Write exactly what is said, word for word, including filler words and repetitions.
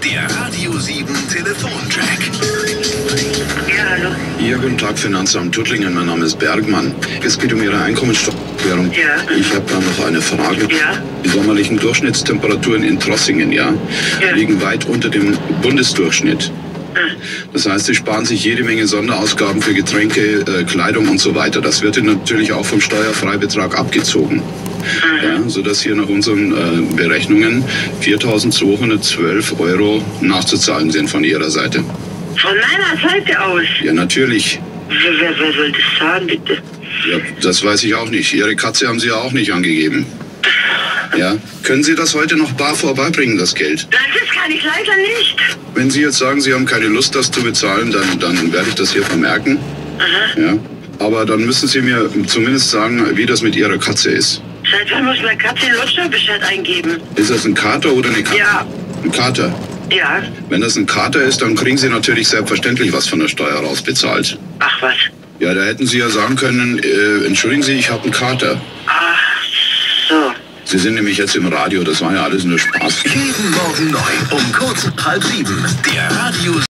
Der Radio sieben Telefontrack. Ja, hallo. Ja, guten Tag, Finanzamt Tuttlingen. Mein Name ist Bergmann. Es geht um Ihre Einkommensteuererklärung. Ja. Ich habe da noch eine Frage. Ja. Die sommerlichen Durchschnittstemperaturen in Trossingen, ja, Ja. liegen weit unter dem Bundesdurchschnitt. Das heißt, Sie sparen sich jede Menge Sonderausgaben für Getränke, äh, Kleidung und so weiter. Das wird Ihnen natürlich auch vom Steuerfreibetrag abgezogen. Ja, sodass hier nach unseren äh, Berechnungen viertausendzweihundertzwölf Euro nachzuzahlen sind von Ihrer Seite. Von meiner Seite aus. Ja, natürlich. Wer, wer, wer soll das sagen, bitte? Ja, das weiß ich auch nicht. Ihre Katze haben Sie ja auch nicht angegeben. Ja, können Sie das heute noch bar vorbeibringen, das Geld? Nein, das kann ich leider nicht. Wenn Sie jetzt sagen, Sie haben keine Lust, das zu bezahlen, dann, dann werde ich das hier vermerken. Aha. Ja, aber dann müssen Sie mir zumindest sagen, wie das mit Ihrer Katze ist. Seit wann muss meine Katze den Lotsteuerbescheid eingeben? Ist das ein Kater oder eine Katze? Ja. Ein Kater. Ja. Wenn das ein Kater ist, dann kriegen Sie natürlich selbstverständlich was von der Steuer rausbezahlt. Ach was. Ja, da hätten Sie ja sagen können, äh, entschuldigen Sie, ich habe einen Kater. Ach so. Sie sind nämlich jetzt im Radio, das war ja alles nur Spaß. Jeden Morgen neu um kurz halb sieben. Der Radio